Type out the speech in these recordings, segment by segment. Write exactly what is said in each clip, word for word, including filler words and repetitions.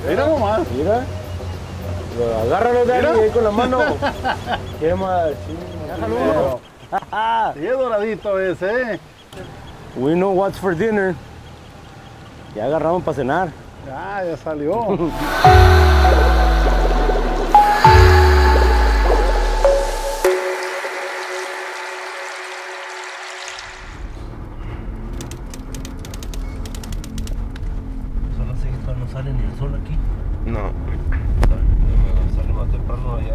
Mira nomás. Mira. Agárralo de ahí con la mano. Qué mal. Déjalo. Sí, es doradito ese, eh. We know what's for dinner. Ya agarramos para cenar. Ya, ya salió. Son las seis, no sale ni el sol aquí. No. Sale más temprano allá.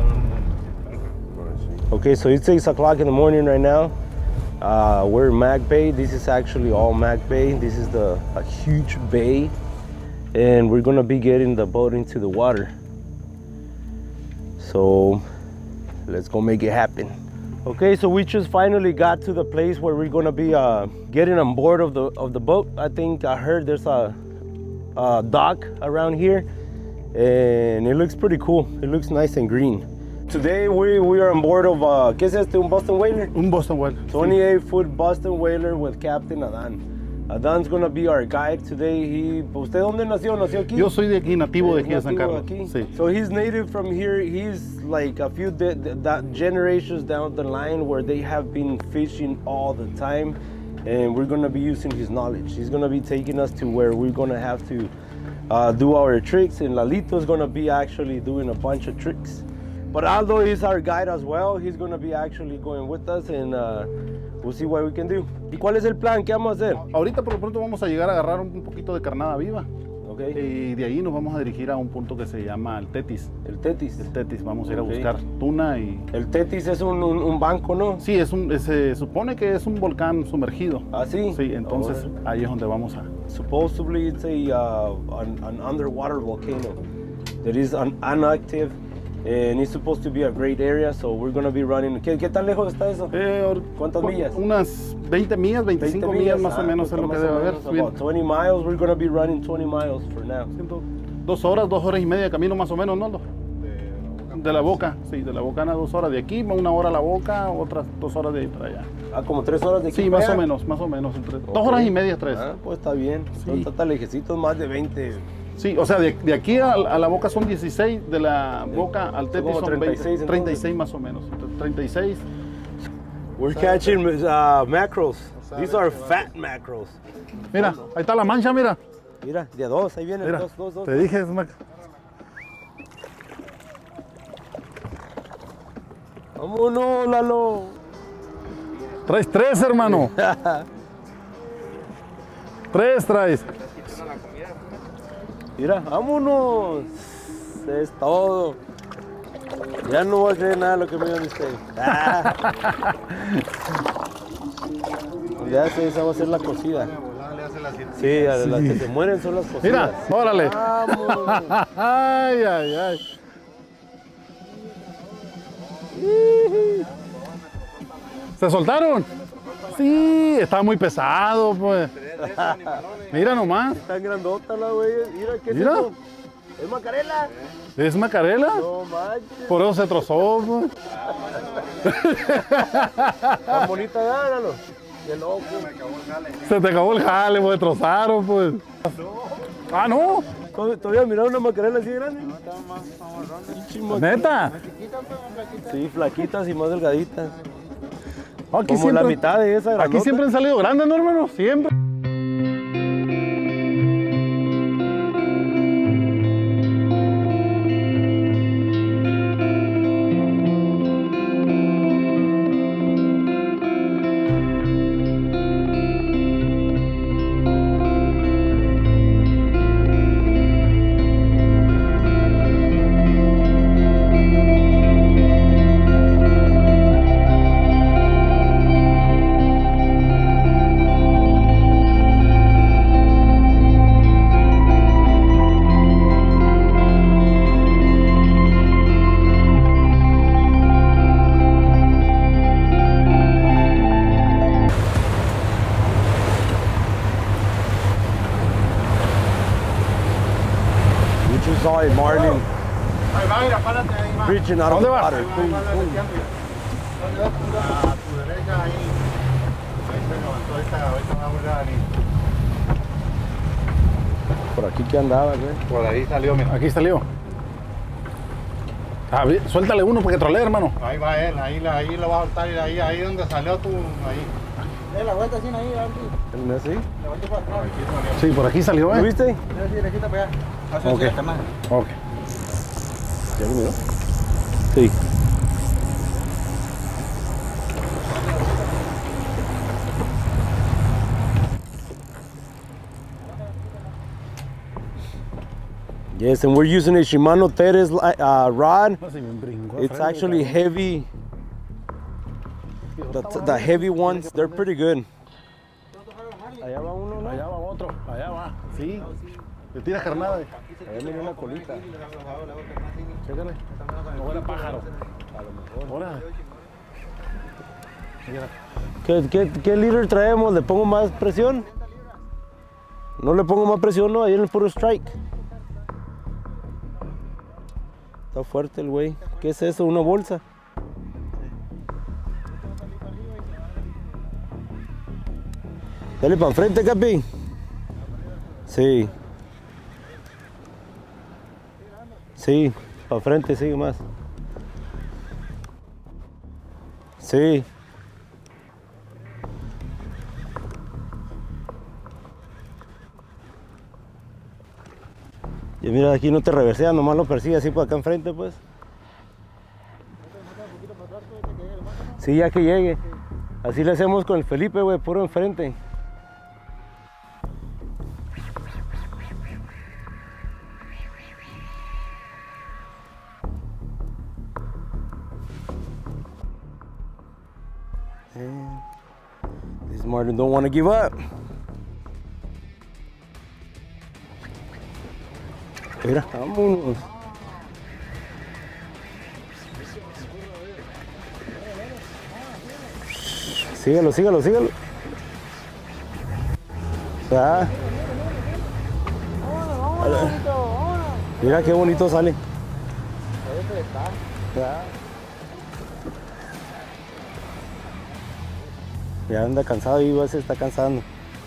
Okay, so it's six o'clock in the morning right now. Uh, we're in Mac Bay. This is actually all Mac Bay. This is the a huge bay, and we're gonna be getting the boat into the water. So let's go make it happen. Okay, so we just finally got to the place where we're gonna be uh, getting on board of the of the boat. I think I heard there's a, a dock around here, and it looks pretty cool. It looks nice and green. Today we, we are on board of, uh, ¿qué es este? ¿Un Boston Whaler? Un Boston Whaler. twenty-eight foot Boston Whaler with Captain Adan. Adan's gonna be our guide today. He, ¿Usted dónde nació? ¿Nació aquí? Yo soy de aquí, nativo de aquí de San Nativo Carlos. aquí? Sí. So he's native from here. He's like a few de, de, de, generations down the line where they have been fishing all the time. And we're gonna be using his knowledge. He's gonna be taking us to where we're gonna have to uh, do our tricks. And Lalito is gonna be actually doing a bunch of tricks. But Aldo is our guide as well. He's going to be actually going with us, and uh, we'll see what we can do. ¿Y cuál es el plan? ¿Qué vamos a hacer? Ahorita por lo pronto vamos a llegar a agarrar un poquito de carnada viva. Okay. Y de ahí nos vamos a dirigir a un punto que se llama el Tetis. El Tetis. El Tetis, vamos a ir a Okay. buscar tuna y... El Tetis es un, un, un banco, ¿no? Sí, es un, se supone que es un volcán sumergido. ¿Ah, sí? Sí, entonces Oh, ahí es donde vamos a... Supposedly it's a, uh, an, an underwater volcano that is un, inactive. And it's supposed to be a great area, so we're going to be running. ¿Qué, qué tan lejos está eso? Eh, ¿Cuántas millas? Unas veinte millas, veinticinco millas más ah, o menos pues es lo que más debe o haber. menos about twenty miles, we're going to be running twenty miles for now. Dos horas, dos horas y media de camino más o menos, ¿no? De la boca, sí, de la bocana dos horas de aquí, una hora a la boca, otras dos horas de ahí para allá. Ah, como tres horas de aquí. Sí, para más allá. o menos, más o menos. Entre, Okay. Dos horas y media, tres. Ah, pues está bien. Sí. Está tan lejecitos, más de veinte. Sí, o sea, de, de aquí a, a la boca son dieciséis, de la boca al Tetis como son treinta y seis, veinte, treinta y seis más o menos. treinta y seis. We're catching uh, mackerels. These are fat mackerels. Mira, ahí está la mancha, mira. Mira, de a dos, ahí vienen Mira, dos, dos, dos. te dije, es una... Vámonos, Lalo. Traes tres, hermano. Tres traes. Mira, vámonos. Es todo. Ya no voy a creer nada de lo que me digan ustedes. Ah. Ya sé, esa va a ser la cocida. Sí, a las que se mueren son las cocidas. Mira, órale. Vámonos. Ay, ay, ay. ¿Se soltaron? Sí, está muy pesado, pues. Mira nomás. Están grandotas las güeyes. Mira, ¿qué es Mira. eso? ¿Es macarela? ¿Es macarela? No manches. Por eso se trozó, pues. Tan bonita, gánalo. Qué loco. Se te acabó el jale, pues, trozaron, pues. Ah, no. ¿Todavía miraron una macarela así grande? No, ¿Neta? Sí, flaquitas y más delgaditas. Aquí Como siempre, la mitad de esa grandota. Aquí siempre han salido grandes, ¿no, hermano? Siempre. Saw a marlin reaching out of the water. Boom, boom. A tu derecha ahí. Ahí se levantó esta, ahorita va a volar ahí. Por aquí que andaba, güey. Por ahí salió, mira. Aquí salió. Ah, bien, suéltale uno para que trolee, hermano. Ahí va él, ahí, ahí lo va a soltar, ahí, ahí donde salió tú, ahí. Dale la vuelta así, ahí, Aldo. ¿El así? La vuelta para atrás. Sí, por aquí salió, ¿Lo ¿eh? viste? Sí, derechita para allá. Así, Ok. así, más. Ok. ¿Ya lo miró? Sí. Yes, and we're using a Shimano Teres uh, rod. No, si me brincó al It's frente, actually cabrón. heavy. The, the heavy ones, they're pretty good. Allá va uno, ¿no? Allá va otro, allá va. Sí. Le tira carnada. Allá me dio una colita. Chécale. No era pájaro. Ahora. ¿Qué, qué, ¿Qué líder traemos? ¿Le pongo más presión? No le pongo más presión, no, ahí en el puro strike. Está fuerte el güey. ¿Qué es eso? ¿Una bolsa? Dale para enfrente, Capi. Sí. Sí, para frente, sigue más. Sí. Y mira, aquí no te reverseas, nomás lo persigue así por acá enfrente, pues. Sí, ya que llegue. Así le hacemos con el Felipe, güey, puro enfrente. And this Martin don't want to give up. Mira, vámonos. Sígalo, sígalo, sígalo. Ah. Mira qué bonito sale. Ah. Ya anda cansado y se está cansando.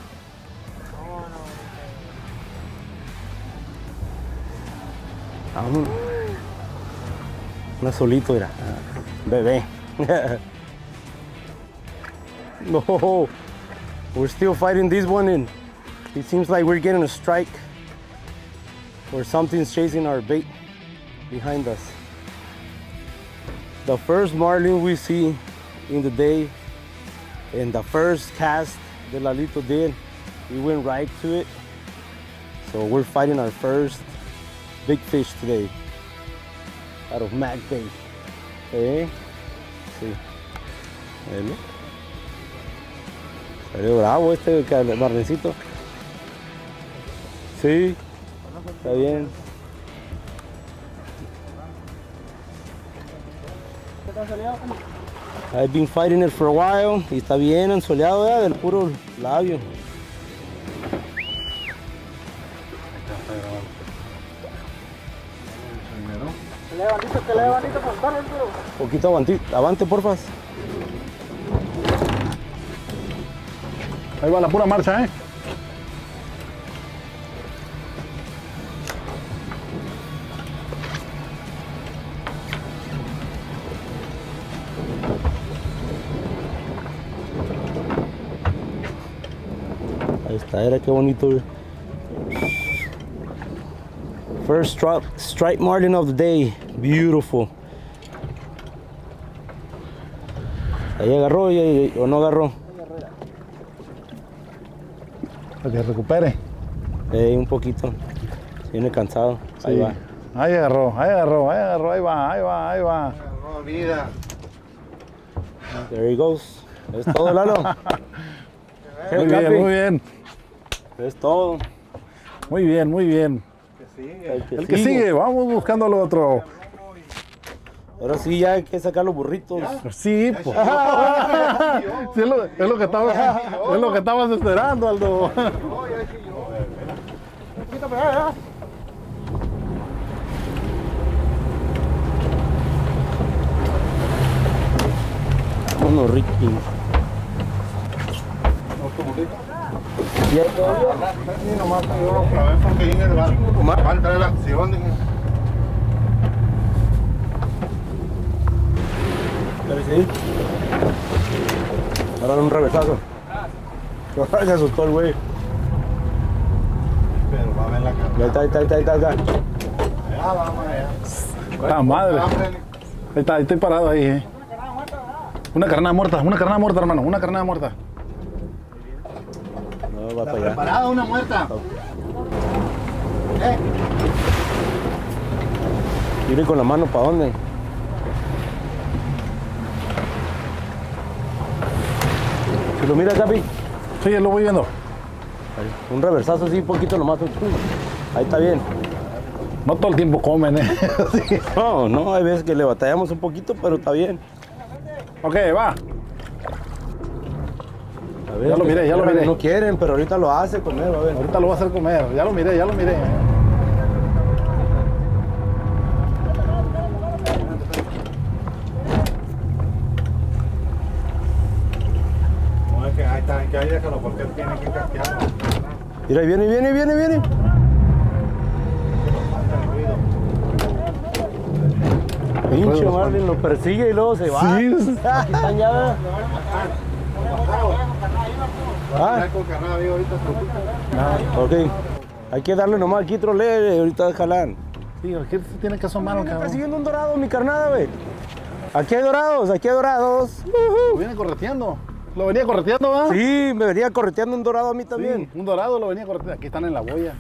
Vámonos. Una solito era. Bebé. No, we're still fighting this one, and it seems like we're getting a strike or something's chasing our bait behind us. The first marlin we see in the day, and the first cast that Lalito did, we went right to it. So we're fighting our first big fish today out of mag bait. ¿Eh? Sí. ¿Vale? Salió bravo este marlincito. Sí, está bien. ¿Qué tal soleado? I've been fighting it for a while y está bien ensoleado, ¿verdad? Del puro labio. Que le bandito, que le bandito con carro, pero. Poquito avante, avante, porfa. Ahí va la pura marcha, ¿eh? Ahí está, era qué bonito, güey. First strike, strike marlin of the day. Beautiful. Ahí agarró o no agarró. Para que recupere. Eh, un poquito. Viene cansado. Ahí Sí. va. Ahí agarró, ahí agarró, ahí agarró, ahí va, ahí va, ahí va. No, vida. There he goes. Es todo, Lalo. Muy bien, muy bien. Es todo. Muy bien, muy bien. Que sigue. El que, El que sigue. sigue, vamos buscando al otro. Ahora sí ya hay que sacar los burritos. Sí, pues. Sí, es, lo, es lo que estabas, es lo que estabas esperando, Aldo. Quita para allá, Vámonos, Ricky. Ok. ¿Y ahí todavía? Sí, nomás yo a ver por qué viene el barco. Va a entrar la acción, dije. Pero sí. Ahora un reversazo. Se asustó el güey. Pero va a ver la cara. Ahí está, ahí está, ahí está, ahí está. Allá vamos allá. ¡La madre! Ahí está, ahí estoy parado ahí, eh. Una carnada muerta, una carnada muerta, hermano, una carnada muerta. No, va para allá. Preparada una muerta. ¿Eh? Tire con la mano, ¿para dónde? ¿Si lo mira, Capi? Sí, lo voy viendo. Ahí, un reversazo así, poquito nomás. Ahí está bien. No todo el tiempo comen, eh. Sí. No, no, hay veces que le batallamos un poquito, pero está bien. Ok, va. A ver, Ya lo miré, ya lo miré. No quieren, pero ahorita lo hace comer, a ver. Ahorita lo voy a hacer comer. Ya lo miré, ya lo miré. No, es que ahí está, que ahí déjalo porque él tiene que casquearlo. Mira, viene, viene, viene, viene. Pinche Marlin lo persigue y luego se va. Sí. Aquí están ya. Ah, Con carnada, digo, ahorita ok. Hay que darle nomás aquí trole, ahorita jalan. Sí, aquí se tiene que asomar al Está cabrón. persiguiendo un dorado, mi carnada, güey. Aquí hay dorados, aquí hay dorados. Lo viene correteando. Lo venía correteando, ¿va? Sí, me venía correteando un dorado a mí Sí, también. un dorado lo venía correteando. Aquí están en la boya.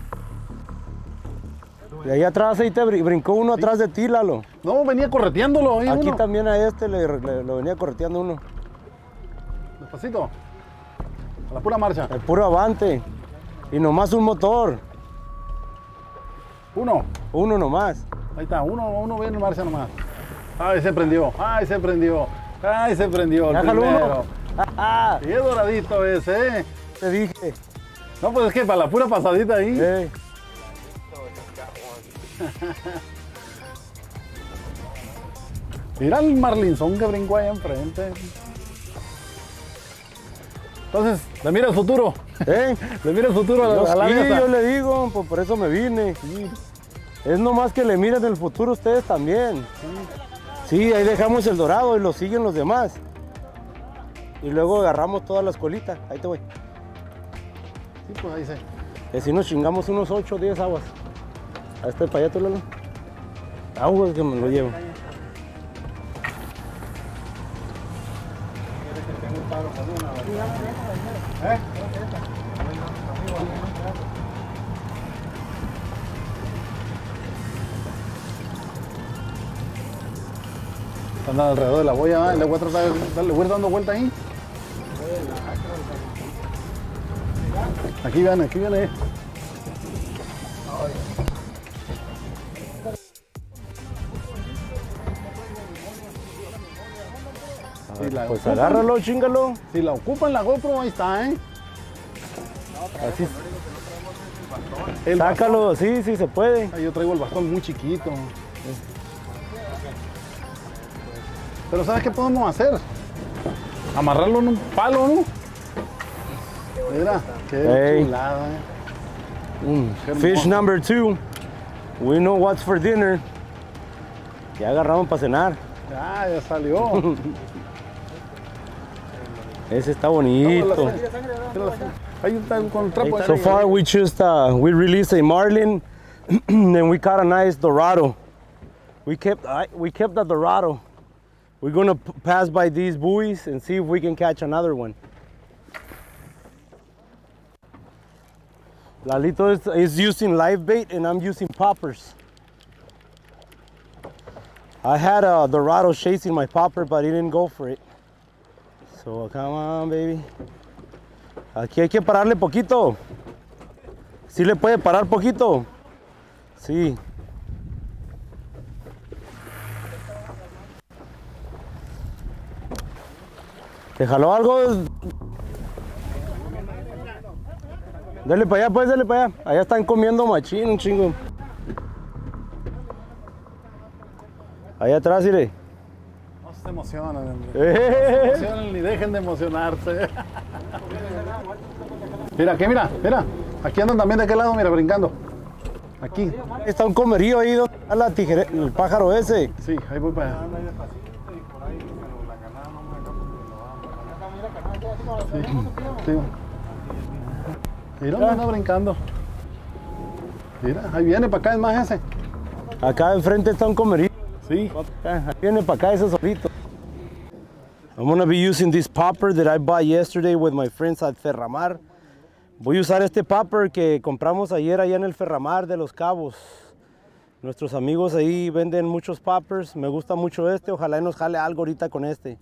Y ahí atrás ahí te brin- brincó uno atrás de ti, Lalo. No, venía correteándolo. ahí Aquí uno. también a este le, le- lo venía correteando uno. Despacito. A la pura marcha. El puro avante. Y nomás un motor. Uno. Uno nomás. Ahí está, uno, uno viene en marcha nomás. Ay, se prendió. Ay, se prendió. Ay, se prendió. El Déjalo primero. uno. Ah, Y es doradito ese, ¿eh? te dije. No, pues es que para la pura pasadita ahí. Eh, Mira el marlinzón que brincó ahí enfrente. Entonces, le mira el futuro. eh. Le mira el futuro a Yo, la, a la sí, mesa. yo le digo, pues por eso me vine. Es nomás que le miren el futuro ustedes también. Sí, ahí dejamos el dorado y lo siguen los demás. Y luego agarramos todas las colitas. Ahí te voy. Sí, pues ahí se. Y así nos chingamos unos ocho o diez aguas. Ahí está el payato, Lalo. Aguas que me lo llevo. Andan alrededor de la boya, ¿va? Le voy a tratar de, le voy a ir dando vuelta ahí. Aquí viene, aquí viene. Si la Pues ocupan- agárralo, chingalo. Si la ocupan la GoPro, ahí está, ¿eh? Así. El Sácalo, sí, sí se puede. bastón- yo traigo el bastón muy chiquito. Pero ¿sabes qué podemos hacer? Amarrarlo en un palo, ¿no? Mira, qué Ey. chulada, ¿eh? Mm, Qué Fish hermoso. number two. We know what's for dinner. Ya agarramos para cenar. Ah, ya salió. Ese está bonito. Ahí está con el trapo. So far we just uh, we released a marlin and we caught a nice dorado. We kept I, we kept a dorado. We're gonna p- pass by these buoys and see if we can catch another one. Lalito is, is using live bait and I'm using poppers. I had a dorado chasing my popper, but he didn't go for it. So come on, baby. Aquí hay que pararle poquito. ¿Sí le puede parar poquito? Sí. ¿Te jaló algo? Dale para allá, pues, dale para allá. Allá están comiendo machín, un chingo. Allá atrás, mire. No se emocionan, hombre. Eh. No se emocionen ni dejen de emocionarse. Mira, aquí, mira, mira. Aquí andan también de aquel lado, mira, brincando. Aquí. Está un comerío ahí, ¿dónde está la tijere, el pájaro ese? Sí, ahí voy para allá. Sí, sí. Mira, anda brincando. Mira, ahí viene para acá, es más ese. Acá enfrente está un comerío. Sí. Ahí viene para acá ese solito. I'm gonna be using this popper that I bought yesterday with my friends at Ferramar. Voy a usar este popper que compramos ayer allá en el Ferramar de los Cabos. Nuestros amigos ahí venden muchos poppers. Me gusta mucho este. Ojalá nos jale algo ahorita con este.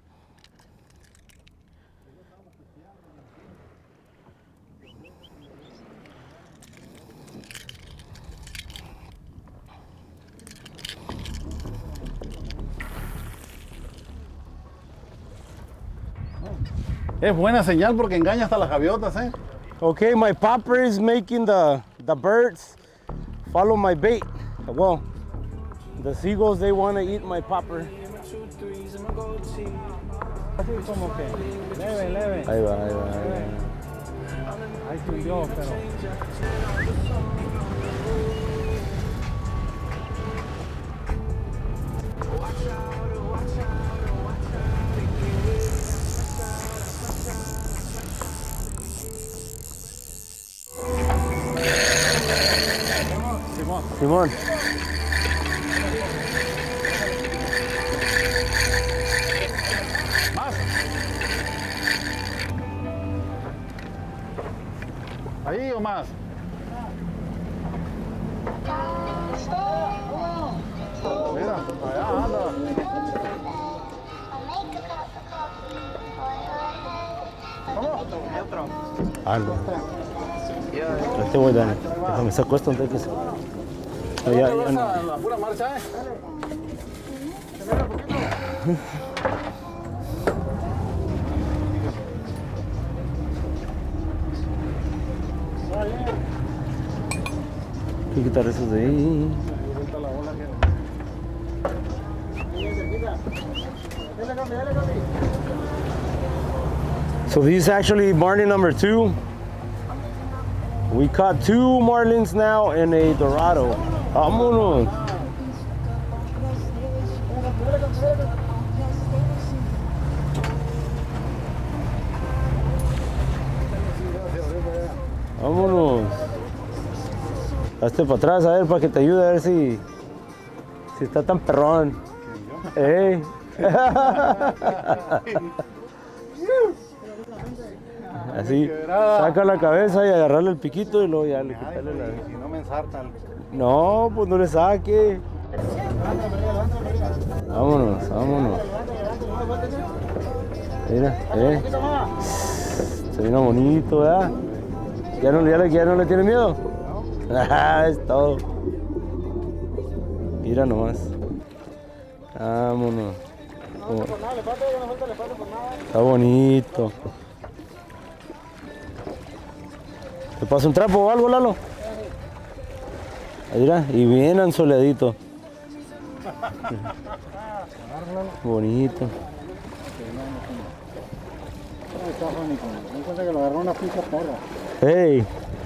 Es buena señal porque engaña hasta las gaviotas, ¿eh? Okay, my popper is making the, the birds follow my bait. Well, the seagulls, they want to eat my popper. Así como que leve, leve. Ahí va, ahí va, ahí va. Ahí subió, pero... Simón. Más. Ahí o más. Mira, allá anda. Algo. Este voy a dar. Déjame saco esto antes que se... No, ya, ya no. La, la pura marcha, ¿eh? Hay que quitar esos de ahí. So this is actually marlin number two. We caught two marlins now and a dorado. Vámonos. Vámonos. Hazte para atrás a ver para que te ayude a ver si, si está tan perrón. Ey. Así, saca la cabeza y agarrarle el piquito y luego ya le quitarle la... Si no me ensartan. No, pues no le saque. Vámonos, vámonos. Mira, eh. Se vino bonito, ¿verdad? ¿Ya no, ya, ya no le tiene miedo? Es todo. Mira nomás. Vámonos. Está bonito. ¿Te pasa un trapo o algo, Lalo? Ahí mira, y bien ansoleadito. Bonito. Me cuenta que lo agarró una pincha porra. Hey.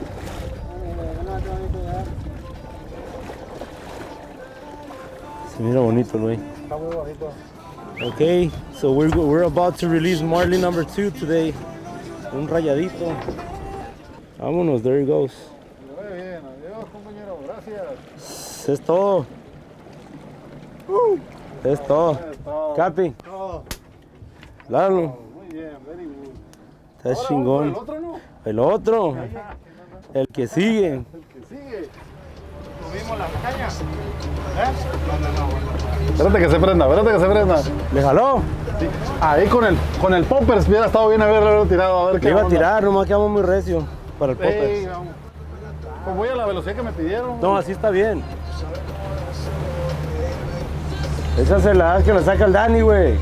Se mira bonito el güey. Está muy bajito. Okay, so we're, we're about to release marlin number two today. Un rayadito. Vámonos, there he goes. Muy bien, adiós compañero, gracias. Es todo. Uh, Es todo. es todo. Capi, Todo. Lalo. Muy bien, very good. Está Ahora chingón. vamos por el otro, ¿no? El otro. El que sigue. El que sigue. Subimos las cañas. Espérate que se prenda, espérate que se prenda. ¿Le jaló? Sí. Ahí con el, con el poppers hubiera estado bien haberlo tirado, a ver qué Le iba a onda. tirar, nomás quedamos muy recio para el Sí, popper. vamos. Pues voy a la velocidad que me pidieron. No, así está bien. Esa se la das que la saca el Dani, güey.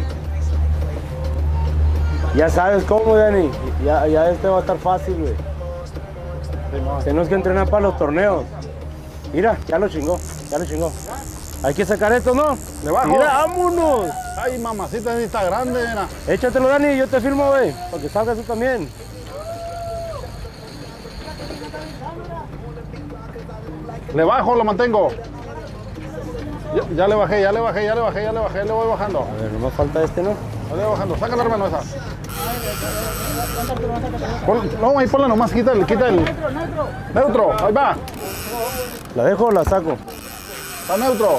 Ya sabes cómo, Dani. Ya, ya este va a estar fácil, güey. Tenemos que entrenar para los torneos. Mira, ya lo chingó, ya lo chingó. Hay que sacar esto, ¿no? ¿Le bajo? Mira, vámonos. Ay, mamacita, sí está grande, mira. Échatelo, Dani, yo te filmo, güey, para que salgas tú también. Le bajo, lo mantengo. Ya, ya le bajé, ya le bajé, ya le bajé, ya le bajé, le voy bajando. A ver, nomás falta este, ¿no? Le voy bajando, sácala, hermano, esa. Pon, no, ahí ponla nomás, quita el, quita el. Neutro, ahí va. ¿La dejo o la saco? Está neutro.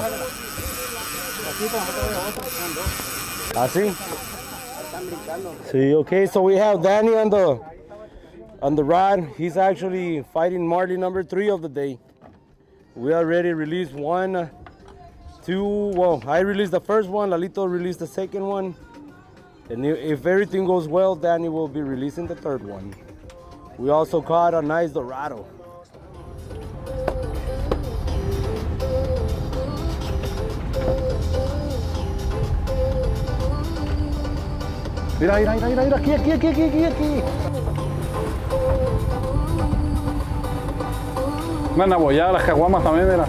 ¿Así? Sí, okay, so we have Danny on the on the rod. He's actually fighting marlin number three of the day. We already released one, uh, two, well, I released the first one, Lalito released the second one. And if everything goes well, Danny will be releasing the third one. We also caught a nice Dorado. Mira, mira, mira, mira, aquí, aquí, aquí, aquí, aquí, aquí. Una nabollada, las caguamas también, mira.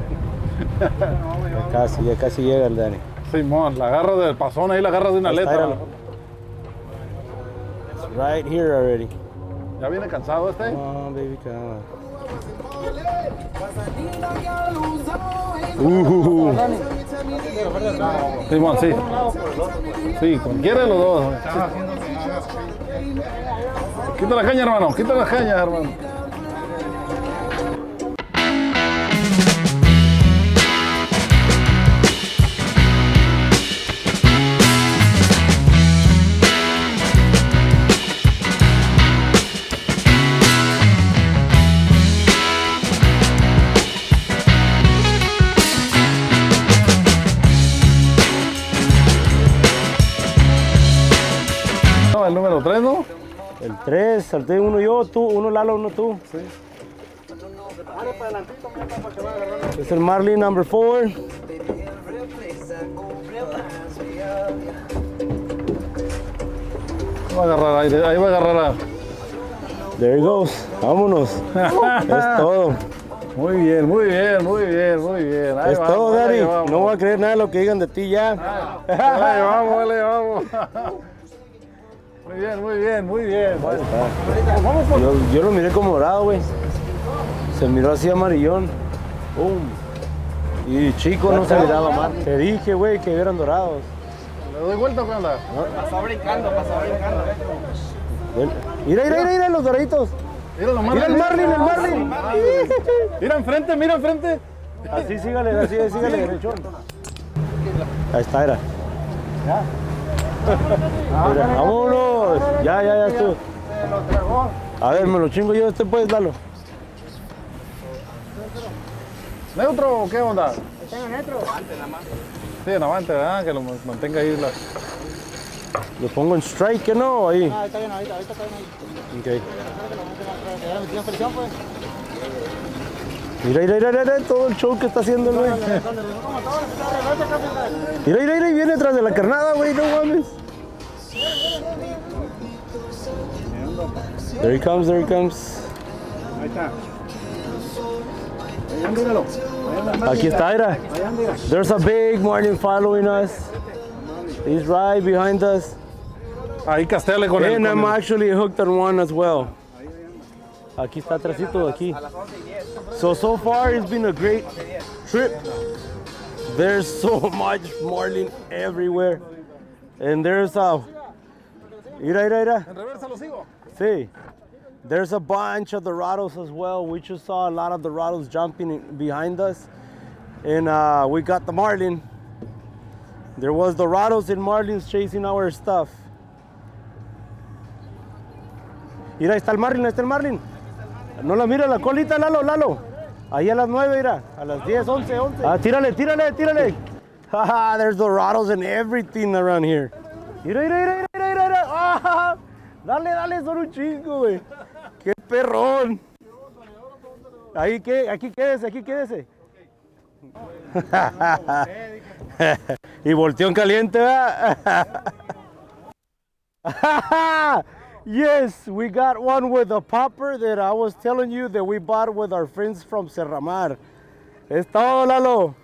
Ya casi, ya casi llega el Danny. Simón, la agarra del pasón ahí, la agarra de una letra. It's right here already. ¿Ya viene cansado este? Come on, baby, come on. Uh, Simón, sí. Sí, cualquiera de los dos. Quita la caña, hermano, quita las cañas, hermano. El número tres, ¿no? el tres, salté uno yo, tú, uno Lalo, uno tú. Sí. Es el marlin number four. Va a agarrar aire, ahí va a agarrar a... There he goes. Vámonos. Es todo. Muy bien, muy bien, muy bien, muy bien. Ahí es vamos, todo, Daddy. vamos. No voy a creer nada de lo que digan de ti ya. Ahí vamos, ahí vamos. Muy bien, muy bien, muy bien. Vamos por... Yo, yo lo miré como dorado, güey. Se miró así amarillón. Boom. Y chico no se miraba mal. Te dije, güey, que eran dorados. ¿Le doy vuelta o qué onda? Pasó brincando, pasó brincando. Mira, mira, mira, mira los doraditos. Mira, los Mira el marlin, el marlin. Mira enfrente, mira enfrente. Así sígale, así, sígale, derechón. Ahí está, era. Mira, vámonos. Ya, ya, ya estuvo. A ver, me lo chingo yo, este puedes darlo. ¿Neutro o qué onda? Está en neutro. Sí, en avante, ¿verdad? Que lo mantenga ahí. La... Lo pongo en strike, ¿que no? Ahí. Ah, está bien, ahorita, ahorita está bien. Ok. Ya le metí presión, pues. Mira, mira, mira, mira, todo el show que está haciendo el güey. Mira, mira, mira, viene detrás de la carnada, güey, no mames. There he comes, there he comes. Ahí está. Allá, míralo. Aquí está, mira. There's a big marlin following us. He's right behind us. Ahí casteale con él. And I'm el... actually hooked on one as well. Aquí está atrásito, aquí. So, so far it's been a great trip. There's so much marlin everywhere. And there's a... Mira, mira, mira. En reversa lo sigo. Sí. There's a bunch of Dorados as well. We just saw a lot of Dorados jumping in behind us. And uh, we got the marlin. There was Dorados and marlins chasing our stuff. Mira, ahí está el marlin, ahí está el marlin. No la mira la colita, Lalo, Lalo. Ahí a las nueve, mira. A las diez, once, once. Ah, tírale, tírale, tírale. Haha, there's Dorados and everything around here. Mira, mira, mira, mira, mira, mira. Ah, dale, dale, son un chingo, güey. Qué perrón. Ahí, que, aquí quédese, aquí quédese. Y volteó en caliente, ¿verdad? Yes, we got one with a popper that I was telling you that we bought with our friends from Serramar. Es todo, Lalo.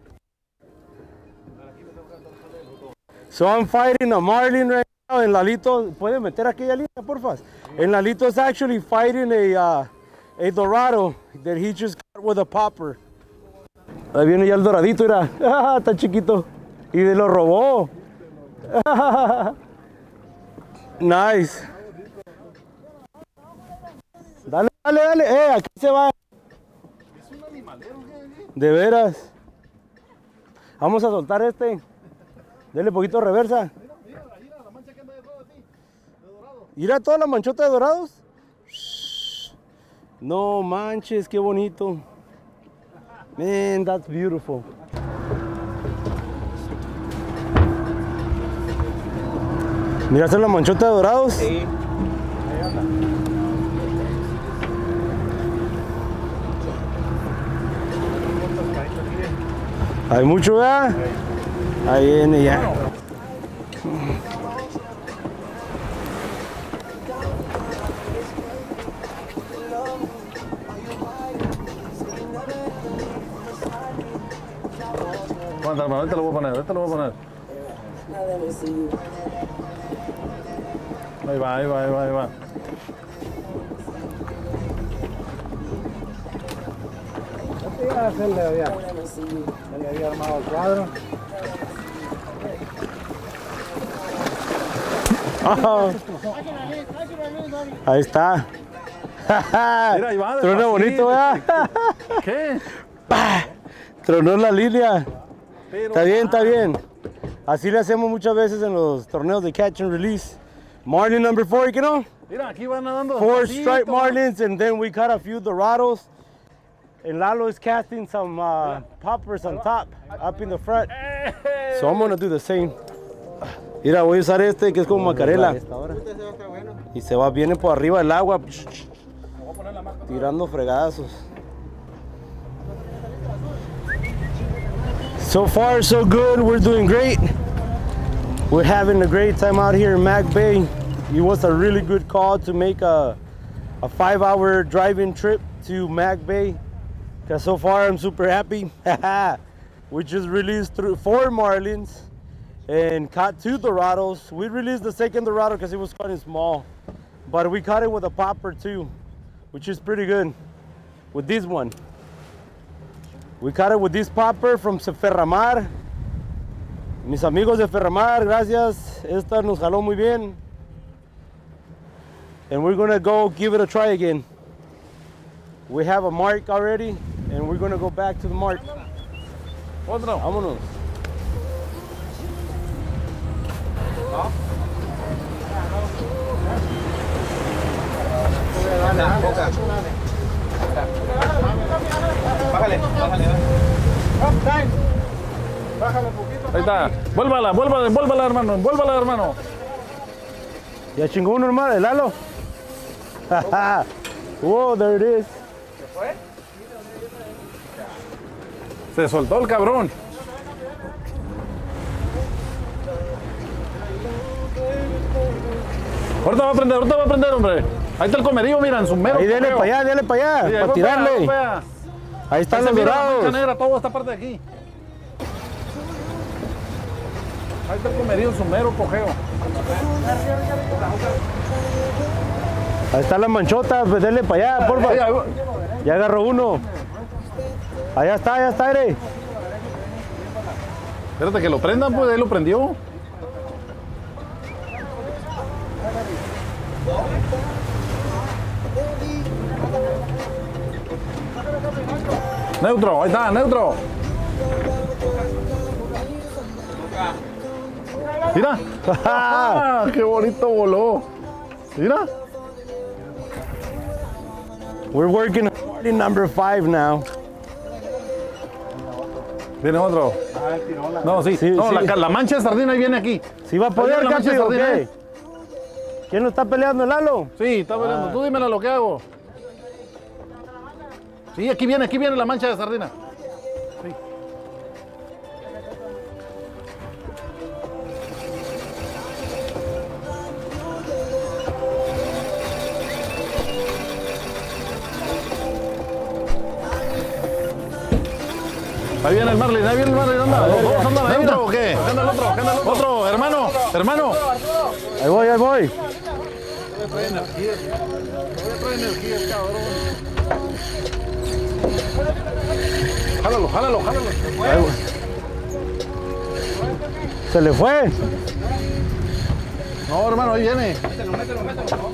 So I'm fighting a marlin right now. En Lalito, ¿puede meter aquella línea, porfa? En Lalito is actually fighting a, uh, a dorado that he just caught with a popper. Ahí viene ya el doradito, mira. Está chiquito. Y lo robó. Nice. Dale, dale, dale. Eh, aquí se va. Es un animalero. De veras. Vamos a soltar este. Dele poquito de reversa. Mira, mira, mira la mancha que anda detrás de ti. De dorado. Mira toda la manchota de dorados. No manches, qué bonito. Man, that's beautiful. Mira, esta es la manchota de dorados. Sí. Hay mucho, ¿verdad? Ahí viene ya. Aguanta, hermano, ahorita lo voy a poner, ahorita lo voy a poner. Ahí va, ahí va, ahí va, ahí va. Se le había, se le había armado el cuadro. Oh. Ahí está. Mira, ahí va. Tronó bonito, ¿verdad? ¿Qué? Tronó la línea. Pero, Está bien, está bien. Así le hacemos muchas veces en los torneos de catch and release. Marlin number four, you know? Mira, aquí van nadando. Four despacito. striped marlins, and then we caught a few dorados. And Lalo is casting some uh, poppers on top, up in the front. So I'm gonna do the same. Mira, voy a usar este que es como macarela. Y se va, viene por arriba del agua, tirando fregadazos. So far, so good. We're doing great. We're having a great time out here in Mac Bay. It was a really good call to make a, a five-hour driving trip to Mac Bay. Cause so far, I'm super happy. We just released through four marlins and caught two dorados. We released the second dorado because it was kind of small, but we caught it with a popper too, which is pretty good with this one. We caught it with this popper from Ferramar. Mis amigos de Ferramar, gracias. Esta nos jaló muy bien. And we're gonna go give it a try again. We have a mark already, and we're gonna go back to the mark. Otro. Vámonos. Bájale, bájale. Ahí está. Vuélvala, vuélvala, vuélvala, hermano. Vuélvala, hermano. Ya chingó uno, hermano, el Lalo. Whoa, there it is. Se soltó el cabrón. Ahorita va a prender, ahorita va a prender, hombre. Ahí está el comerío, mira, en su mero. Ahí, dele cojeo. para allá, dele para allá, Sí, ahí para va tirarle. allá, va allá. Ahí están Ahí los se mira la mancha dorados. negra, toda esta parte de aquí. Ahí está el comerío en su mero cojeo. Ahí está la manchota, pues dele para allá, porfa. Ahí, ahí va. Ya agarró uno. Allá está, allá está, aire. Espérate que lo prendan, pues ahí lo prendió. Neutro, ahí está, neutro. Mira. Ah, qué bonito voló. Mira. We're working on marlin number five now. Viene otro. No, sí. Sí, no, sí. La, la mancha de sardina ahí viene aquí. ¿Sí va a poder, Ahí viene la mancha de Capi, o sardina, qué? ¿eh? ¿Quién lo está peleando, Lalo? Sí, está peleando. Tú dímelo lo que hago. Sí, aquí viene, aquí viene la mancha de sardina. Sí. Ahí viene el marlin, ahí viene el marlin, anda. ¿Los dos andan ahí, otro o qué? ¿Qué anda el otro? ¿Qué anda el otro? Otro, hermano, hermano. Ahí voy, ahí voy. Voy a traer energía, voy a traer energía, cabrón. jálalo, jálalo. Ahí, ¿se le fue? No, hermano, ahí viene. Mételo, mételo, mételo.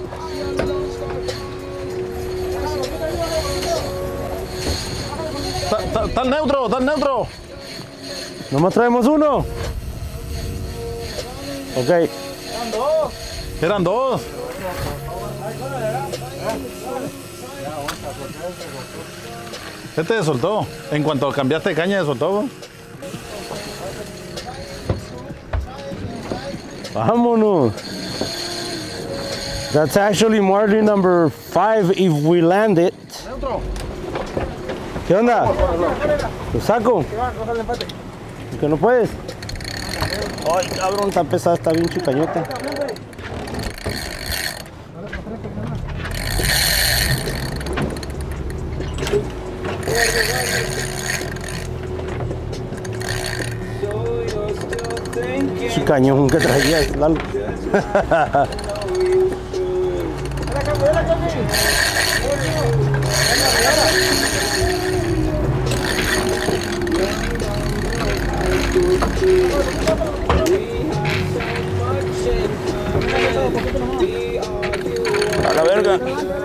Está el neutro, está el neutro. Nomás traemos uno. Ok. Eran dos. Eran dos. Este se soltó. En cuanto cambiaste de caña, se soltó. Vámonos. That's actually marlin number five if we land it. Neutro. ¿Qué onda? ¿Lo saco? ¿Que no puedes? Ay, cabrón, está pesada, está bien chicañota. Chicañón que traía el Lalo. A la verga.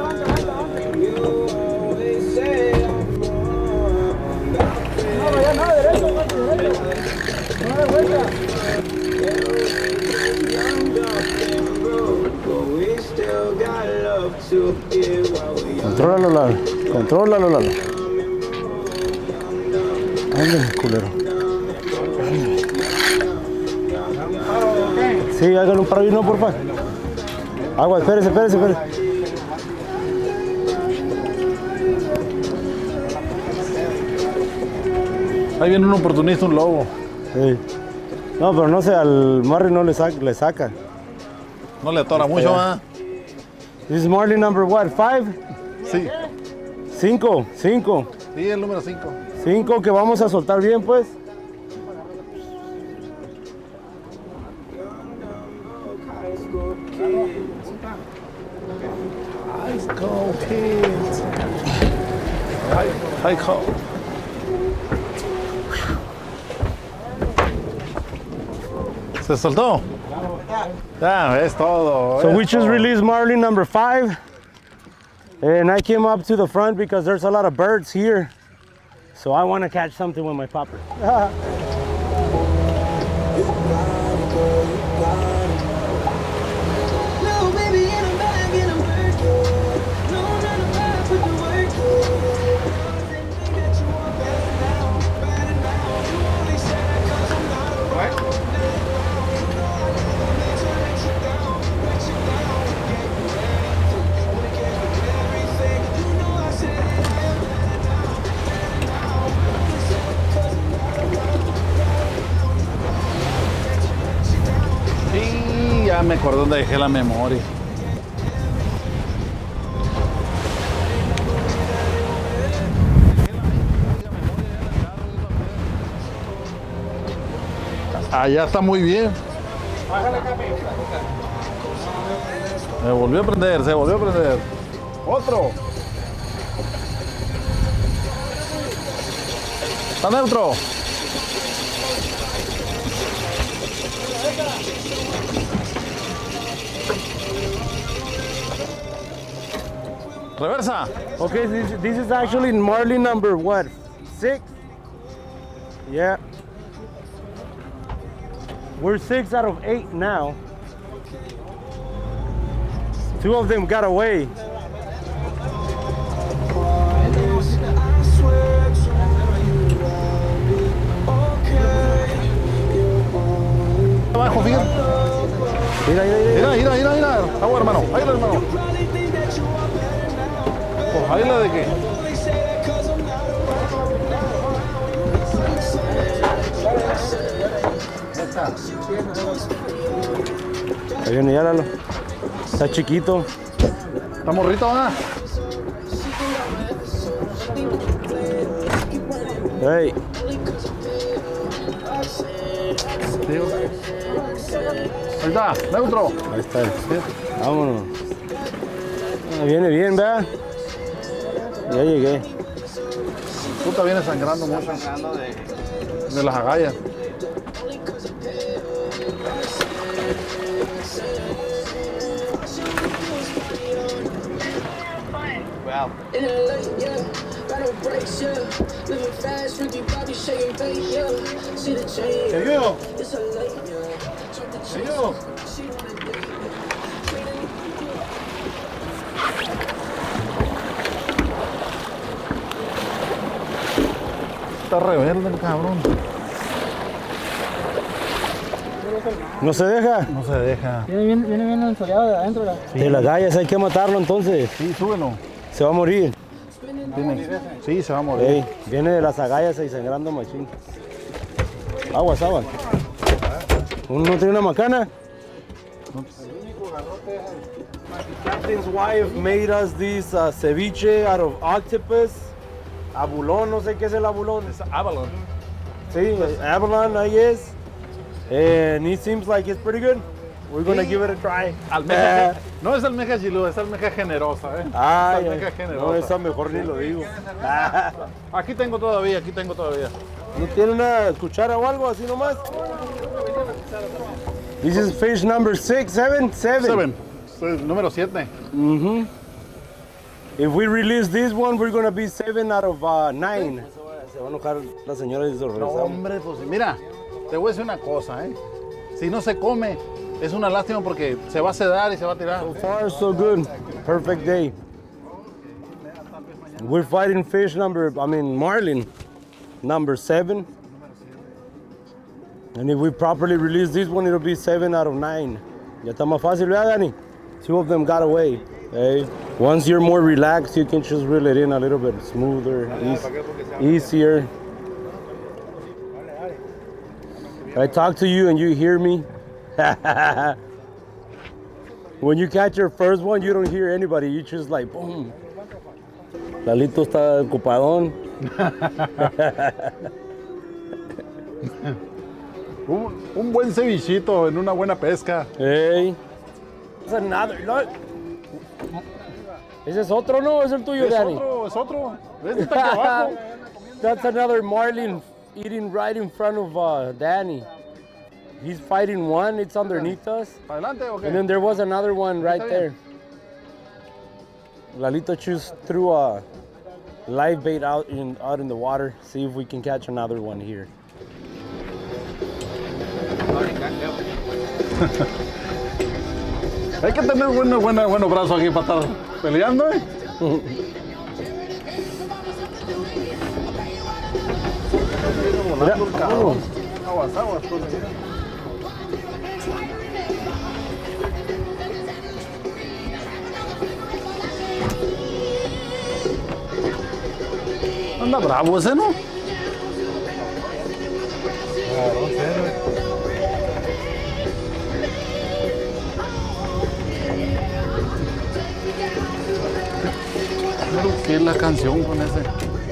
Contrólalo, Lalo. Contrólalo, Lalo. Ándale, culero. Sí, hágale un paro y no, porfa. Agua, espérese, espérese, espérese. Ahí viene un oportunista, un lobo. Sí. No, pero no sé, al marlin no le saca. Le saca. No le atora mucho, ¿ah? This is marlin number what? Five? Sí. Cinco, cinco. Sí, el número cinco. Cinco que vamos a soltar bien, pues. Let's go, kids. High call. ¿Se soltó? Ya, es todo. So es we just todo. released marlin number five. And I came up to the front because there's a lot of birds here. So I want to catch something with my popper. Sí, ya me acordé dónde dejé la memoria. Allá está muy bien. Se volvió a prender, se volvió a prender. Otro. Está neutro. Reversa. Okay, this, this is actually marlin number what? Six? Yeah. We're six out of eight now. Two of them got away. Abajo, fíjate. Mira, mira, mira. Mira, mira, mira, mira. Agua, hermano. Ahí, hermano. Pues ahí la de qué. Ahí viene, ya, Lalo. Está chiquito. Está morrito, ¿ah? Hey. Ahí está, neutro. Ahí está. Vámonos. Ah, viene bien, ¿verdad? Ya llegué. Puta, viene sangrando mucho. Sangrando de... De las agallas. Wow. ¿Te ayudo? ¿Te ayudo? Está rebelde el cabrón. ¿No se deja? No se deja. Viene bien, viene bien ensoleado de adentro. ¿verdad? De las gallas hay que matarlo entonces. Sí, súbelo. Se va a morir. Viene. Sí, se va a morir. Ey, viene de las agallas ahí sangrando machín. Aguas, aguas. ¿Uno no tiene una macana? The captain's wife made us this uh, ceviche out of octopus. Abulón, no sé qué es el abulón. Es abalone. Sí, abalone, ahí es. And it seems like it's pretty good. We're gonna give it a try. Almeja. No es almeja chilú, es almeja generosa, ¿eh? Ay, es almeja ay, generosa. no, esa mejor ni lo digo. Aquí tengo todavía, aquí tengo todavía. ¿No tiene una cuchara o algo así nomás? This is fish number six, seven, seven. Seven. Es número siete. Mm-hmm. If we release this one, we're gonna be seven out of uh, nine. Se va a enojar la señora y se No, hombre, pues mira, te voy a decir una cosa, ¿eh? Si no se come, es una lástima porque se va a sedar y se va a tirar. So far, so good. Perfect day. We're fighting fish number, I mean, marlin, number seven. And if we properly release this one, it'll be seven out of nine. Ya está más fácil, ¿verdad, Dani? Two of them got away. Hey. Once you're more relaxed, you can just reel it in a little bit smoother, eas easier. I talk to you and you hear me. When you catch your first one, you don't hear anybody. You just like, boom. Lalito está ocupadón. Un, un buen cevichito en una buena pesca. Hey. That's another, look. Ese es otro, ¿no? Es el tuyo, Es Danny. otro, es otro. ¿Ves? Está aquí abajo. That's another marlin eating right in front of uh, Danny. He's fighting one, it's underneath us. Adelante, ok. And then there was another one right there. Lalito just threw a live bait out in out in the water. See if we can catch another one here. Hay que tener buenos buena, buena brazos aquí para estar peleando, ¿eh? Mira, oh. Aguas, aguas. Anda bravo ese, ¿no? Claro, cero. ¿Qué es la canción con ese?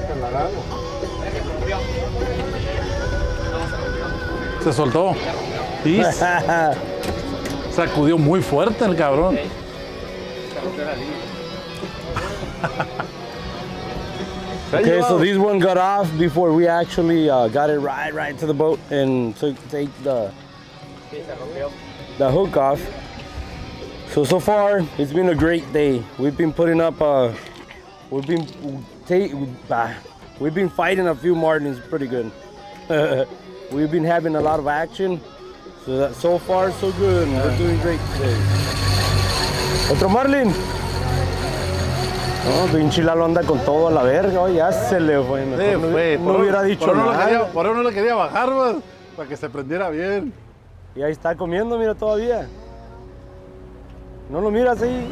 Se soltó. Y sacudió muy fuerte el cabrón. Okay, so this one got off before we actually uh, got it right, right to the boat and took take the the hook off. So so far, it's been a great day. We've been putting up, uh, we've been uh, we've been fighting a few marlins pretty good. We've been having a lot of action. So that so far so good. Yeah. We're doing great today. Otro marlin. No, pinche Lalo anda con todo a la verga, oh, ya se le fue. Sí, No, fue. no Por hubiera uno- dicho por uno le nada. quería- por uno le quería bajar, pues, para que se prendiera bien. Y ahí está comiendo, mira, todavía. ¿No lo miras ahí?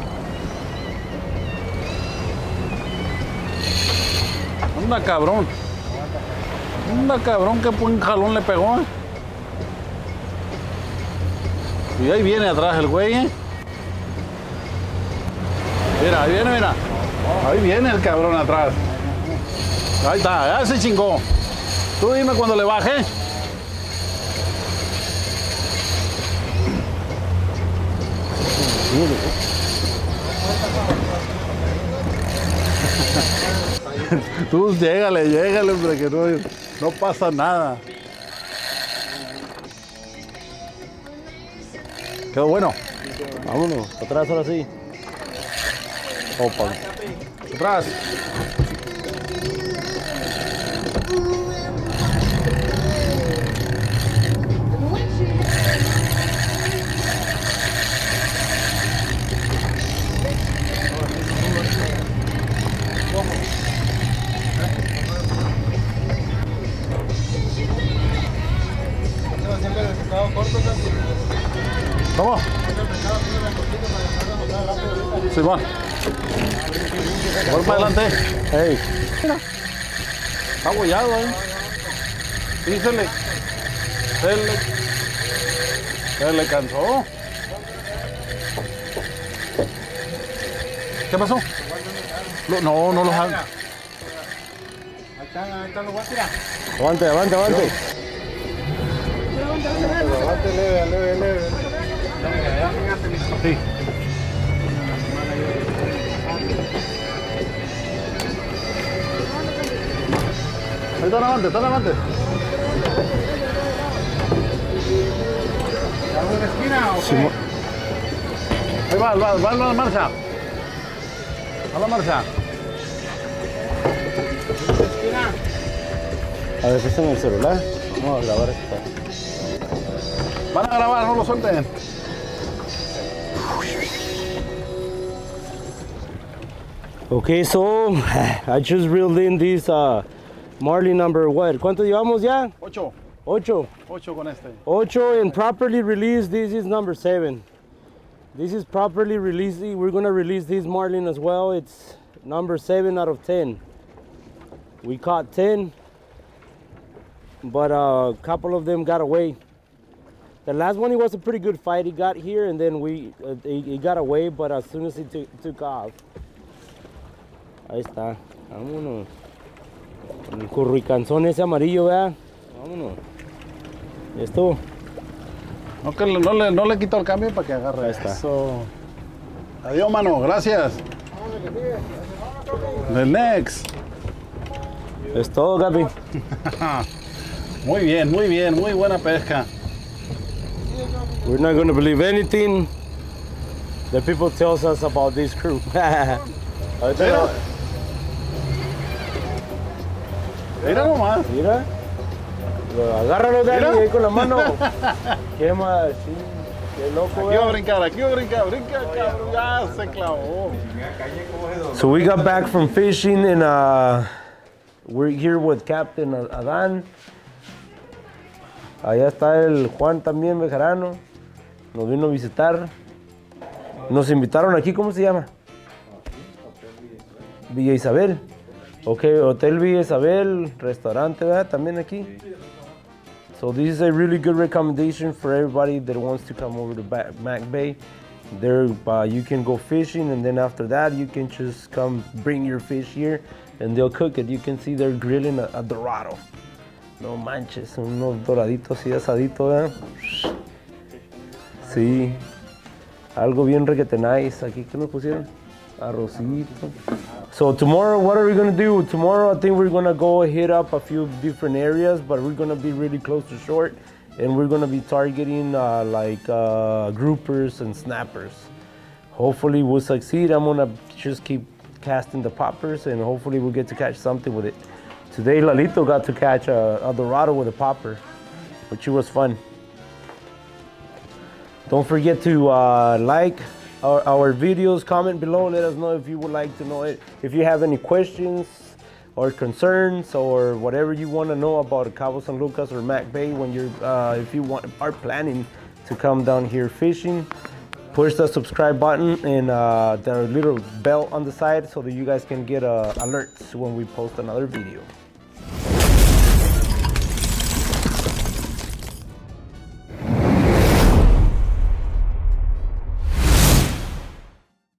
Anda cabrón. Anda cabrón, qué buen jalón le pegó. Y ahí viene atrás el güey, ¿eh? Mira, ahí viene, mira. Ahí viene el cabrón atrás. Ahí está, ya se chingó. Tú dime cuando le baje. Tú llégale, llégale, hombre, que no, no pasa nada. Quedó bueno. Vámonos, atrás ahora sí. Opa. Atrás. ¿Cómo? Simón. Voy para adelante. Hey. Mira. Está abollado ahí. Sí, se le. Se le. Se le cansó. ¿Qué pasó? No, no, no los hago. Ahí están, ahí están los voy a tirar. Aguante, aguante, aguante. Aguante, leve, leve, leve. Sí. Ahí están adelante, están adelante. ¿Estamos en la esquina o qué? Ahí va, va, va a la marcha. A la marcha. A ver, ¿qué está en el celular? Vamos a grabar esto. Van a grabar, no lo suelten. Okay, so I just reeled in this uh, marlin number what? ¿Cuánto llevamos ya? Ocho. Ocho. Ocho con este. Ocho and properly released. This is number seven. This is properly released. We're gonna release this marlin as well. It's number seven out of ten. We caught ten, but a couple of them got away. The last one, it was a pretty good fight. He got here and then we, uh, he, he got away, but as soon as he took, took off. Ahí está. Vámonos. El curricanzón ese amarillo, ¿verdad? Vámonos. ¿Y esto? No, que le- no, le, no le quito el cambio para que agarre. Ahí está. Eso. Adiós, mano. Gracias. The next. Es todo, Gaby. Muy bien, muy bien. Muy buena pesca. We're not going to believe anything that people tells us about this crew. Ahorita Mira. no- Mira nomás. Mira. Lo- Agárralo, Dani, Mira. ahí con la mano. Qué más, sí. Qué loco, Aquí va a ¿verdad? brincar, aquí va a brincar. Brinca, cabrón. Ya se clavó. So we got back from fishing and uh, we're here with Captain Adan. Allá está el Juan también, Bejarano. Nos vino a visitar. Nos invitaron aquí, ¿cómo se llama? Villa Isabel. Ok, Hotel Villa Isabel, restaurante, ¿verdad? También aquí. So this is a really good recommendation for everybody that wants to come over to Ba- Mac Bay. There, uh, you can go fishing, and then after that, you can just come bring your fish here, and they'll cook it. You can see they're grilling a, a dorado. No manches, unos doraditos y asadito, ¿verdad? Sí. Algo bien requete nice. Aquí, ¿qué nos pusieron? Arrocito. So tomorrow, what are we gonna do? Tomorrow, I think we're gonna go hit up a few different areas, but we're gonna be really close to shore, and we're gonna be targeting uh, like uh, groupers and snappers. Hopefully, we'll succeed. I'm gonna just keep casting the poppers, and hopefully, we'll get to catch something with it. Today, Lalito got to catch a, a dorado with a popper, which was fun. Don't forget to uh, like our, our videos, comment below, let us know if you would like to know it. If you have any questions or concerns or whatever you want to know about Cabo San Lucas or Mac Bay when you're, uh, if you want, are planning to come down here fishing, push the subscribe button and uh, the little bell on the side so that you guys can get uh, alerts when we post another video.